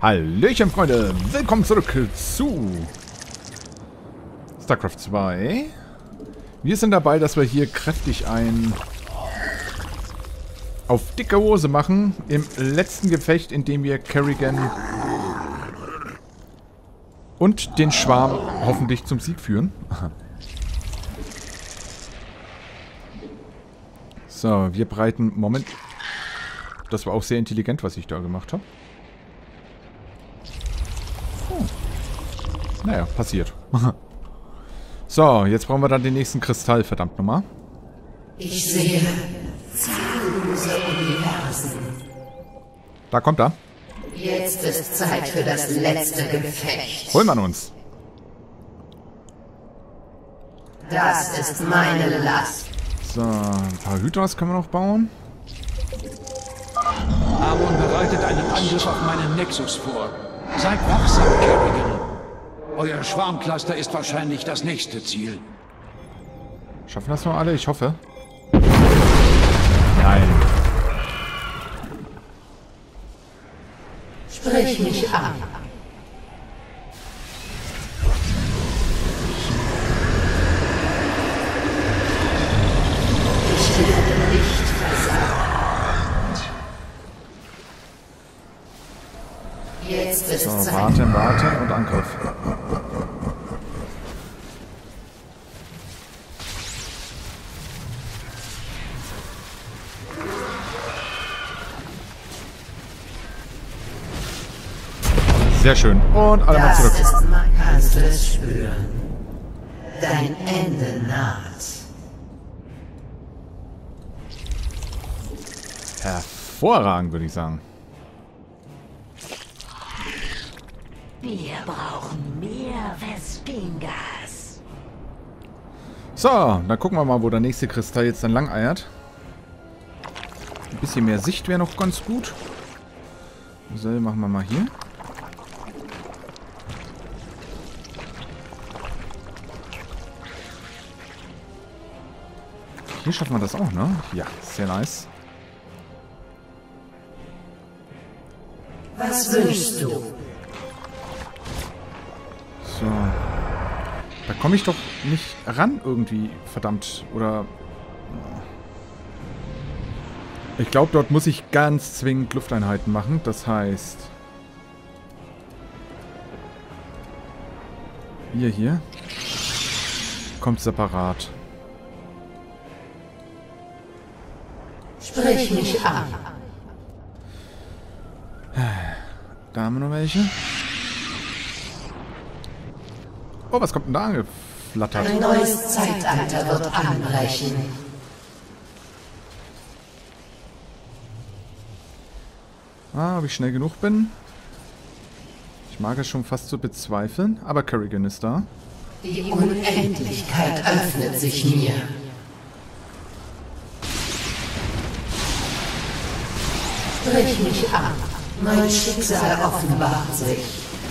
Hallöchen, Freunde! Willkommen zurück zu StarCraft 2. Wir sind dabei, dass wir hier kräftig ein auf dicke Hose machen im letzten Gefecht, in dem wir Kerrigan und den Schwarm hoffentlich zum Sieg führen. So, wir breiten... Moment. Das war auch sehr intelligent, was ich da gemacht habe. Naja, passiert. So, jetzt brauchen wir dann den nächsten Kristall, verdammt nochmal. Ich sehe zahllose Universen. Da kommt er. Jetzt ist Zeit für das letzte Gefecht. Holen wir uns. Das ist meine Last. So, ein paar Hydras können wir noch bauen. Amon bereitet einen Angriff auf meinen Nexus vor. Seid wachsam, Kerrigan. Euer Schwarmcluster ist wahrscheinlich das nächste Ziel. Schaffen das noch alle? Ich hoffe. Nein. Sprich mich an. Ich werde nicht versagen. Jetzt ist So, Zeit. warten und Angriff. Sehr schön. Und alle mal zurück. Kannst du es spüren? Dein Ende naht. Hervorragend, würde ich sagen. Wir brauchen mehr Vespingas. So, dann gucken wir mal, wo der nächste Kristall jetzt dann lang eiert. Ein bisschen mehr Sicht wäre noch ganz gut. So, machen wir mal hier. Hier schaffen wir das auch, ne? Ja, sehr nice. Was wünschst du? So. Da komme ich doch nicht ran irgendwie, verdammt. Oder... Ich glaube, dort muss ich ganz zwingend Lufteinheiten machen. Das heißt... Hier. Kommt separat. Sprich mich an. Da haben wir noch welche. Oh, was kommt denn da angeflattert? Ein neues Zeitalter wird anbrechen. Ah, ob ich schnell genug bin? Ich mag es schon fast zu bezweifeln, aber Kerrigan ist da. Die Unendlichkeit öffnet sich mir. Sprich mich an. Mein Schicksal offenbart sich.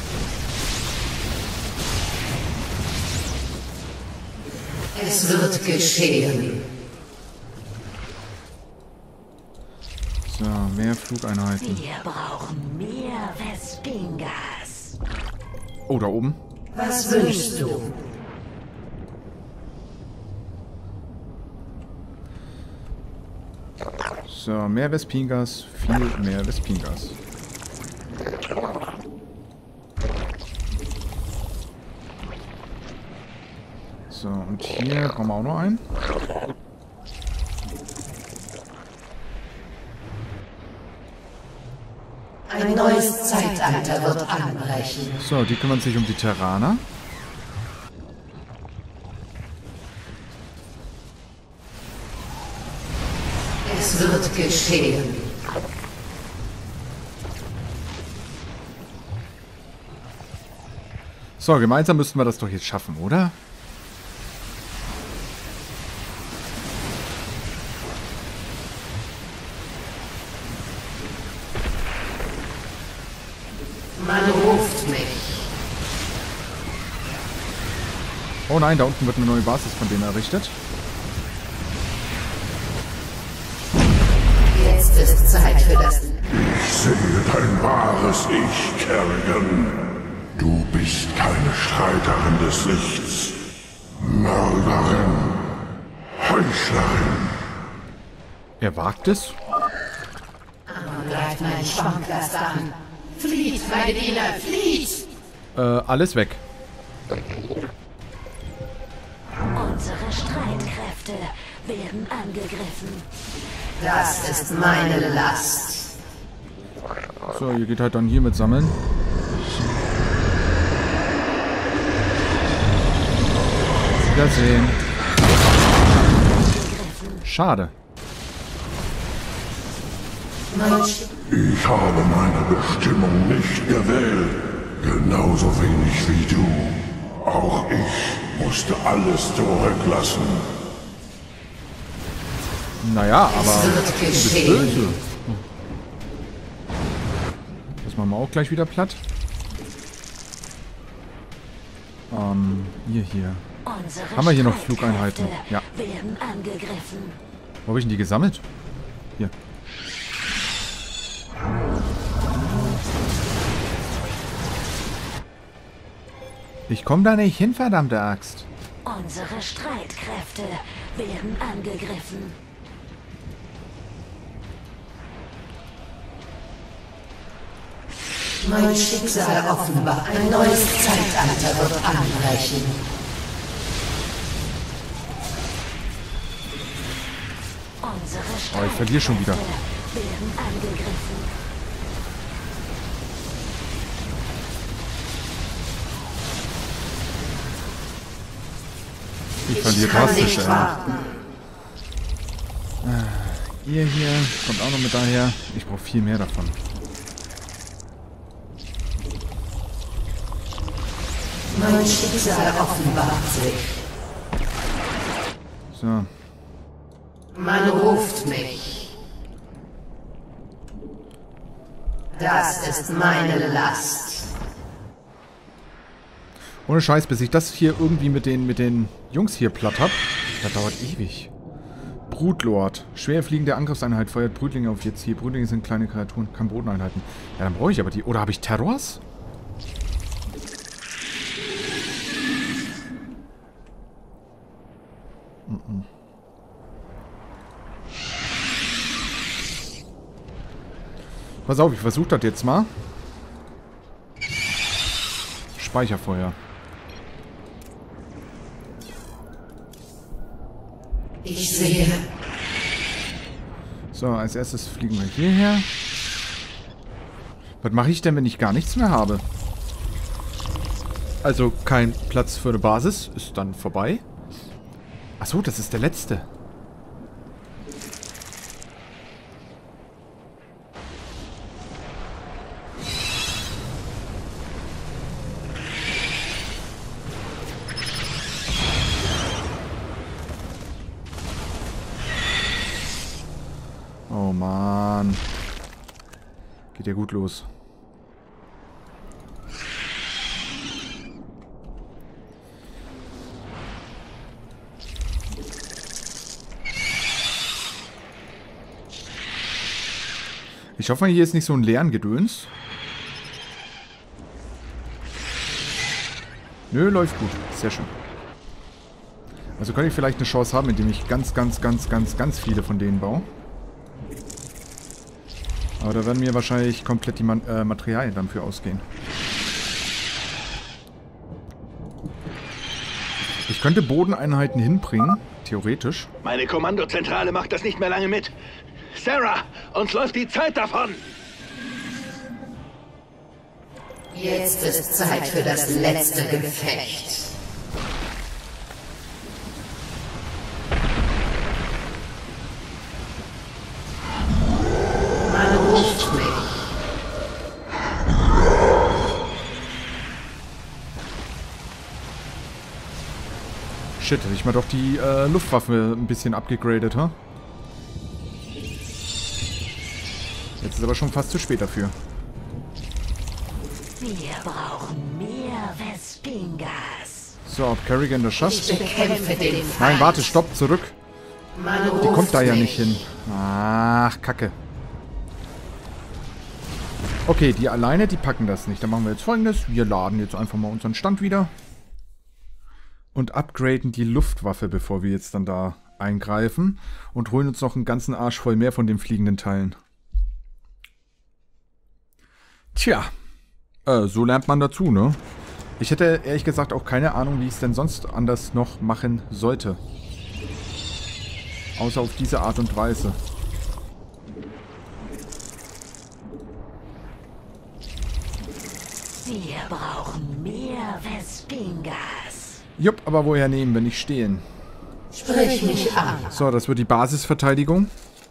Es wird geschehen. So, mehr Flugeinheiten. Wir brauchen mehr Vespingas. Oh, da oben. Was wünschst du? So, mehr Vespingas, viel mehr Vespingas. So, und hier brauchen wir auch noch einen. Ein neues Zeitalter wird anbrechen. So, die kümmern sich um die Terraner. Es wird geschehen. So, gemeinsam müssten wir das doch jetzt schaffen, oder? Man ruft mich. Oh nein, da unten wird eine neue Basis von denen errichtet. Jetzt ist Zeit für das sehe dein wahres Ich, Kerrigan. Du bist keine Streiterin des Lichts. Mörderin. Heuchlerin. Er wagt es? Greift meinen Schwammcluster an. Flieht, meine Diener, flieht! Alles weg. Unsere Streitkräfte werden angegriffen. Das ist meine Last. So, ihr geht halt dann hier mit sammeln. Wiedersehen. Schade. Ich habe meine Bestimmung nicht gewählt. Genauso wenig wie du. Auch ich musste alles zurücklassen. Naja, aber Es wird du bist geschehen. böse. Das machen wir auch gleich wieder platt. Hier. Unsere Haben wir hier noch Flugeinheiten? Streitkräfte Ja. werden angegriffen. Wo habe ich denn die gesammelt? Hier. Ich komme da nicht hin, verdammte Axt. Unsere Streitkräfte werden angegriffen. Mein Schicksal offenbar. Ein neues Zeitalter wird anbrechen. Unsere Oh, ich verliere schon wieder. Streitkräfte werden angegriffen. Ich verliere kann drastisch, nicht ey. warten. Ihr hier kommt auch noch mit daher. Ich brauche viel mehr davon. Mein Schicksal offenbart sich. So. Man ruft mich. Das ist meine Last. Ohne Scheiß, bis ich das hier irgendwie mit den Jungs hier platt hab. Das dauert ewig. Brutlord. Schwer fliegende Angriffseinheit feuert Brütlinge auf ihr Ziel. Brütlinge sind kleine Kreaturen, kann Bodeneinheiten. Ja, dann brauche ich aber die. Oder habe ich Terrors? Pass auf, ich versuche das jetzt mal. Speicherfeuer. Ich sehe. So, als erstes fliegen wir hierher. Was mache ich denn, wenn ich gar nichts mehr habe? Also kein Platz für eine Basis. Ist dann vorbei. Achso, das ist der letzte. Oh Mann. Geht ja gut los. Ich hoffe, hier ist nicht so ein leeren Gedöns. Nö, läuft gut. Sehr schön. Also könnte ich vielleicht eine Chance haben, indem ich ganz viele von denen baue. Aber da werden mir wahrscheinlich komplett die Materialien dann für ausgehen. Ich könnte Bodeneinheiten hinbringen, theoretisch. Meine Kommandozentrale macht das nicht mehr lange mit. Sarah, uns läuft die Zeit davon. Jetzt ist Zeit für das letzte Gefecht. Man ruft mich. Shit, hätte ich mal doch die Luftwaffe ein bisschen abgegradet, ha? Jetzt ist aber schon fast zu spät dafür. Wir brauchen mehr Vespingas. So, ob Kerrigan das schafft? Ich bekämpfe den Feind. Nein, warte, stopp, zurück. Man Die ruft kommt da ja mich. nicht hin. Ach, Kacke. Okay, die alleine, die packen das nicht. Dann machen wir jetzt Folgendes. Wir laden jetzt einfach mal unseren Stand wieder. Und upgraden die Luftwaffe, bevor wir jetzt dann da eingreifen. Und holen uns noch einen ganzen Arsch voll mehr von den fliegenden Teilen. Tja, so lernt man dazu, ne? Ich hätte ehrlich gesagt auch keine Ahnung, wie ich es denn sonst anders noch machen sollte. Außer auf diese Art und Weise. Wir brauchen mehr Vespingas. Jupp, aber woher nehmen, wenn nicht stehen? Sprich mich an. So, das wird die Basisverteidigung.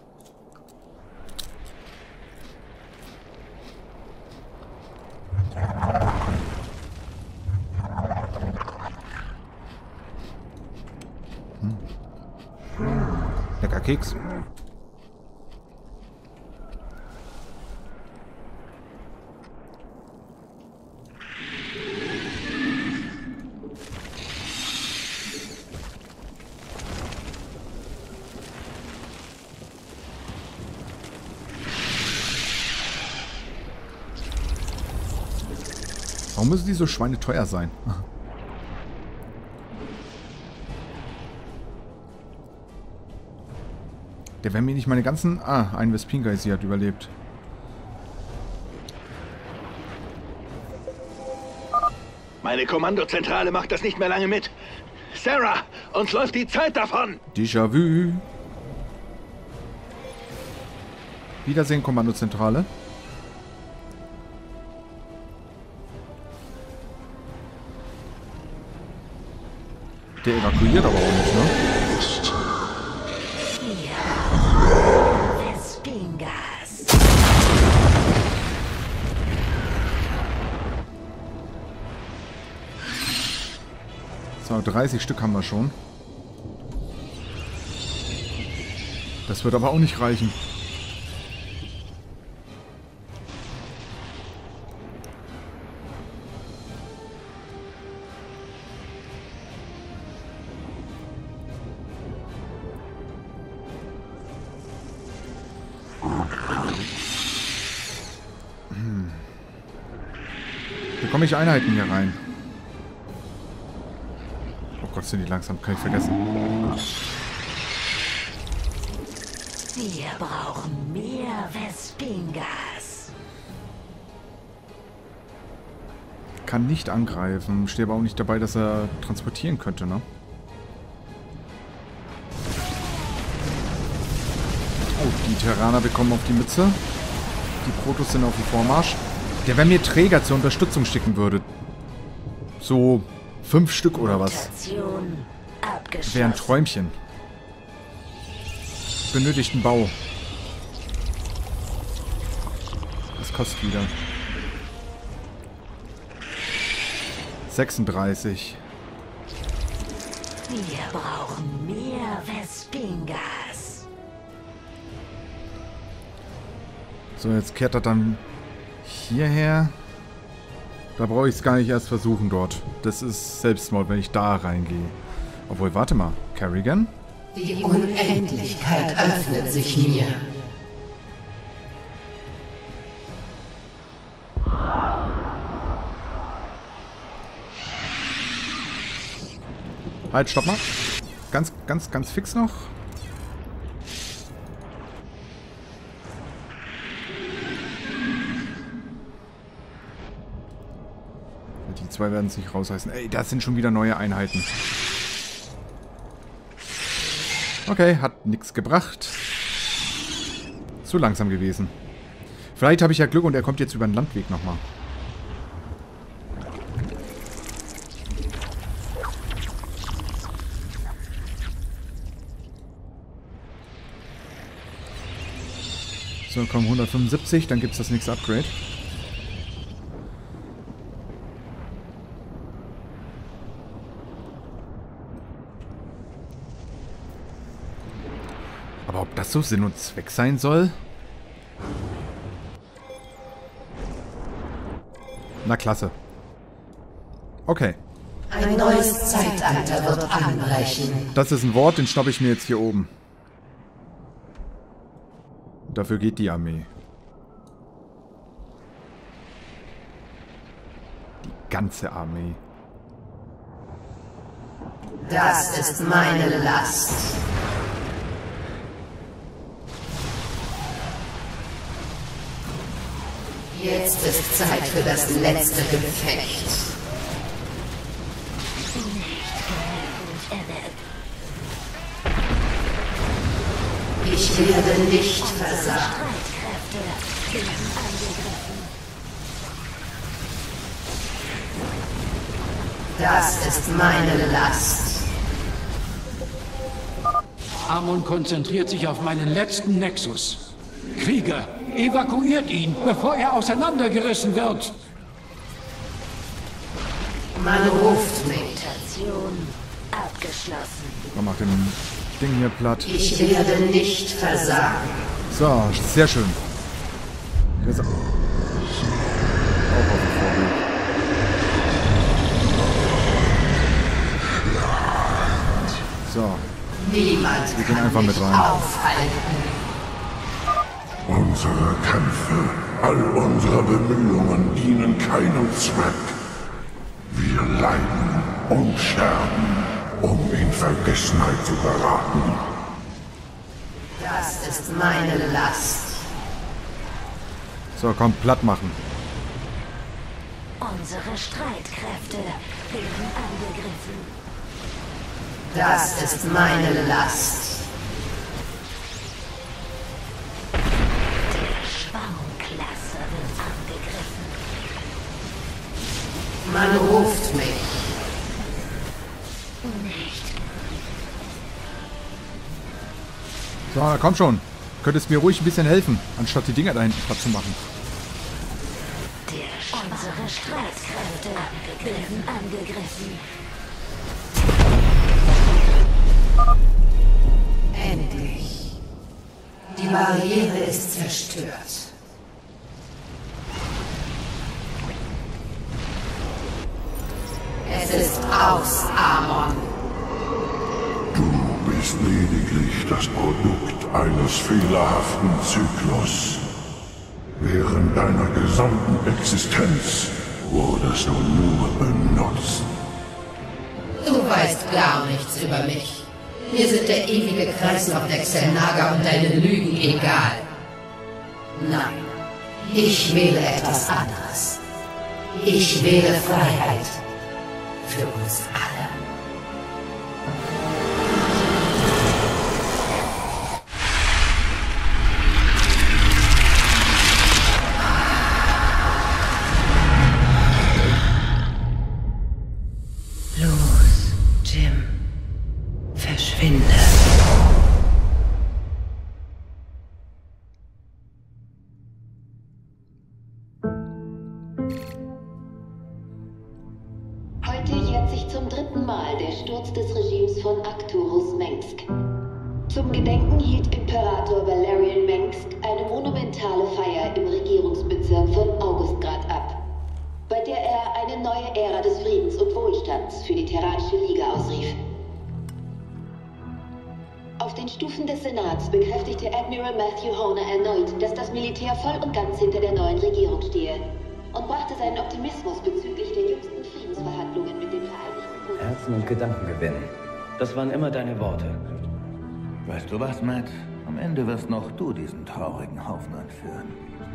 Lecker Keks. Warum müssen die so schweineteuer sein? Der wäre mir nicht meine ganzen... Ah, ein Vespinga sie hat überlebt. Meine Kommandozentrale macht das nicht mehr lange mit. Sarah, uns läuft die Zeit davon. Déjà-vu. Wiedersehen, Kommandozentrale. Der evakuiert aber auch nicht, ne? Vespingas. So, 30 Stück haben wir schon. Das wird aber auch nicht reichen. Bekomme ich Einheiten hier rein? Oh Gott, sind die langsam, kann ich vergessen. Wir brauchen mehr Vespingas. Kann nicht angreifen. Steht aber auch nicht dabei, dass er transportieren könnte, ne? Oh, die Terraner bekommen auf die Mütze. Die Protoss sind auf dem Vormarsch. Der, wenn mir Träger zur Unterstützung schicken würde. So 5 Stück oder was. Wäre ein Träumchen. Benötigten Bau. Das kostet wieder. 36. Wir brauchen mehr Vespingas. So, jetzt kehrt er dann hierher. Da brauche ich es gar nicht erst versuchen dort. Das ist Selbstmord, wenn ich da reingehe. Obwohl, warte mal. Kerrigan? Die Unendlichkeit öffnet sich mir. Halt, stopp mal. Ganz fix noch. Die zwei werden es nicht rausreißen. Ey, das sind schon wieder neue Einheiten. Okay, hat nichts gebracht. Zu langsam gewesen. Vielleicht habe ich ja Glück und er kommt jetzt über den Landweg nochmal. So, komm, 175, dann gibt es das nächste Upgrade. Aber ob das so Sinn und Zweck sein soll? Na klasse. Okay. Ein neues Zeitalter wird anbrechen. Das ist ein Wort, den schnappe ich mir jetzt hier oben. Dafür geht die Armee. ganze Armee. Das ist meine Last. Jetzt ist Zeit für das letzte Gefecht. Ich werde nicht versagen. Das ist meine Last. Amon konzentriert sich auf meinen letzten Nexus. Krieger, evakuiert ihn, bevor er auseinandergerissen wird. Man ruft mich. Mutation abgeschlossen. Komm, mach den Ding hier platt. Ich werde nicht versagen. So, sehr schön. Der ist auch auf dem Vorbild. So, Niemand wir gehen kann einfach mich mit rein. aufhalten. Unsere Kämpfe, all unsere Bemühungen dienen keinem Zweck. Wir leiden und sterben, um in Vergessenheit zu geraten. Das ist meine Last. So, komm, platt machen. Unsere Streitkräfte werden angegriffen. Das ist meine Last. Der Schwammklasse wird angegriffen. Man ruft mich. Nicht. So, komm schon. Könntest mir ruhig ein bisschen helfen, anstatt die Dinger da hinten platt zu machen. Unsere Streitkräfte werden angegriffen. Endlich. Die Barriere ist zerstört. Es ist aus, Amon. Du bist lediglich das Produkt eines fehlerhaften Zyklus. Während deiner gesamten Existenz wurdest du nur benutzt. Du weißt gar nichts über mich. Mir sind der ewige Kreislauf der Xelnaga und deine Lügen egal. Nein, ich wähle etwas anderes. Ich wähle Freiheit. Für uns alle. Los, Jim. Verschwinde. Heute jährt sich zum 3. Mal der Sturz des Regimes von Arcturus Mengsk. Zum Gedenken hielt Imperator Valerian Mengsk eine monumentale Feier im Regierungsbezirk von Augustgrad ab, bei der er eine neue Ära des Friedens und Wohlstands für die Terranische Liga ausrief. Auf den Stufen des Senats bekräftigte Admiral Matthew Horner erneut, dass das Militär voll und ganz hinter der neuen Regierung stehe und brachte seinen Optimismus bezüglich der jüngsten Friedensverhandlungen mit den Vereinigten Bundesstaaten. Herzen und Gedanken gewinnen. Das waren immer deine Worte. Weißt du was, Matt? Am Ende wirst noch du diesen traurigen Haufen anführen.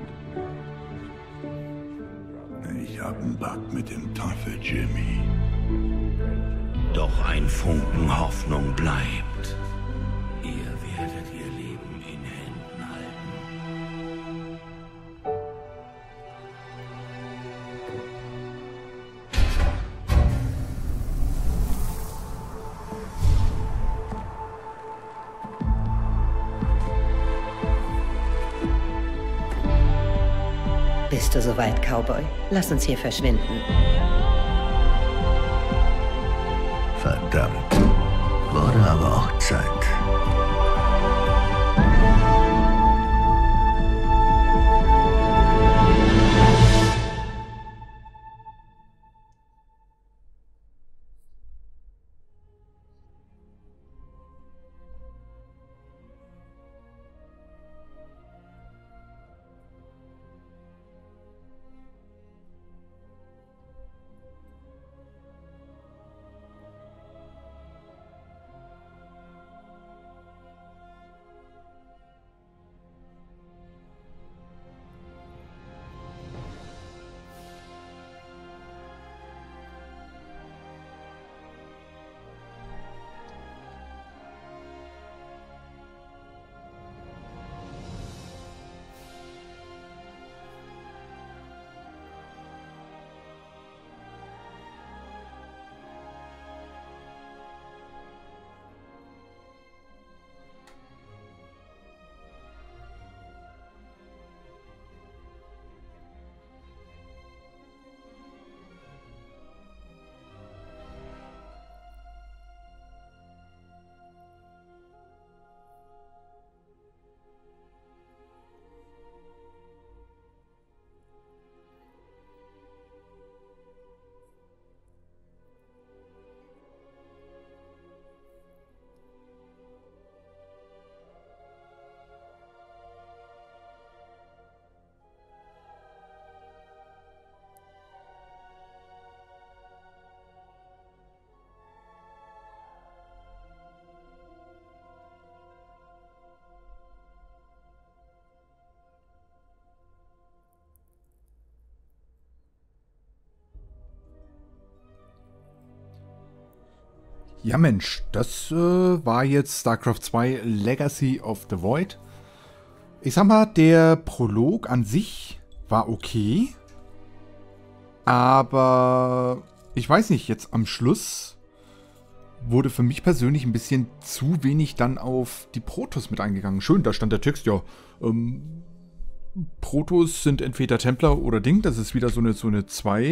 Ich hab einen Bug mit dem Teufel, Jimmy. Doch ein Funken Hoffnung bleibt. Ihr werdet ihr Leben in Händen halten. Bist du soweit, Cowboy? Lass uns hier verschwinden. Verdammt. Wurde aber auch Zeit. Ja Mensch, das war jetzt StarCraft 2 Legacy of the Void. Ich sag mal, der Prolog an sich war okay. Aber ich weiß nicht, jetzt am Schluss wurde für mich persönlich ein bisschen zu wenig dann auf die Protoss mit eingegangen. Schön, da stand der Text, ja, Protoss sind entweder Templer oder Ding. Das ist wieder so eine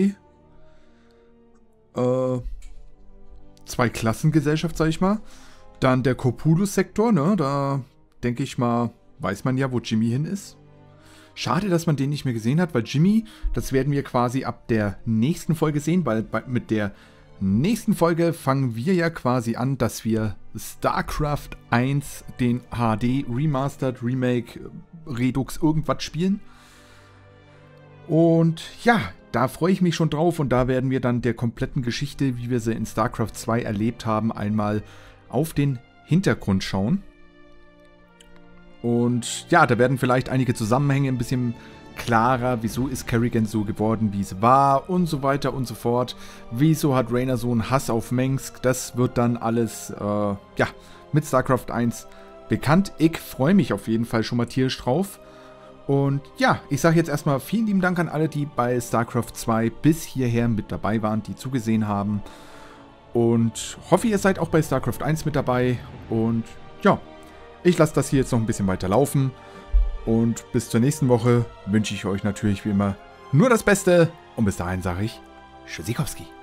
Zwei-Klassengesellschaft, sag ich mal. Dann der Corpulus-Sektor, ne? Da denke ich mal, weiß man ja, wo Jimmy hin ist. Schade, dass man den nicht mehr gesehen hat, weil Jimmy, das werden wir quasi ab der nächsten Folge sehen, weil mit der nächsten Folge fangen wir ja quasi an, dass wir StarCraft 1, den HD Remastered, Remake, Redux, irgendwas spielen. Und ja, da freue ich mich schon drauf und da werden wir dann der kompletten Geschichte, wie wir sie in StarCraft 2 erlebt haben, einmal auf den Hintergrund schauen. Und ja, da werden vielleicht einige Zusammenhänge ein bisschen klarer. Wieso ist Kerrigan so geworden, wie sie war und so weiter und so fort. Wieso hat Raynor so einen Hass auf Mengsk? Das wird dann alles ja, mit StarCraft 1 bekannt. Ich freue mich auf jeden Fall schon mal tierisch drauf. Und ja, ich sage jetzt erstmal vielen lieben Dank an alle, die bei StarCraft 2 bis hierher mit dabei waren, die zugesehen haben. Und hoffe, ihr seid auch bei StarCraft 1 mit dabei. Und ja, ich lasse das hier jetzt noch ein bisschen weiter laufen. Und bis zur nächsten Woche wünsche ich euch natürlich wie immer nur das Beste. Und bis dahin sage ich Tschüssikowski.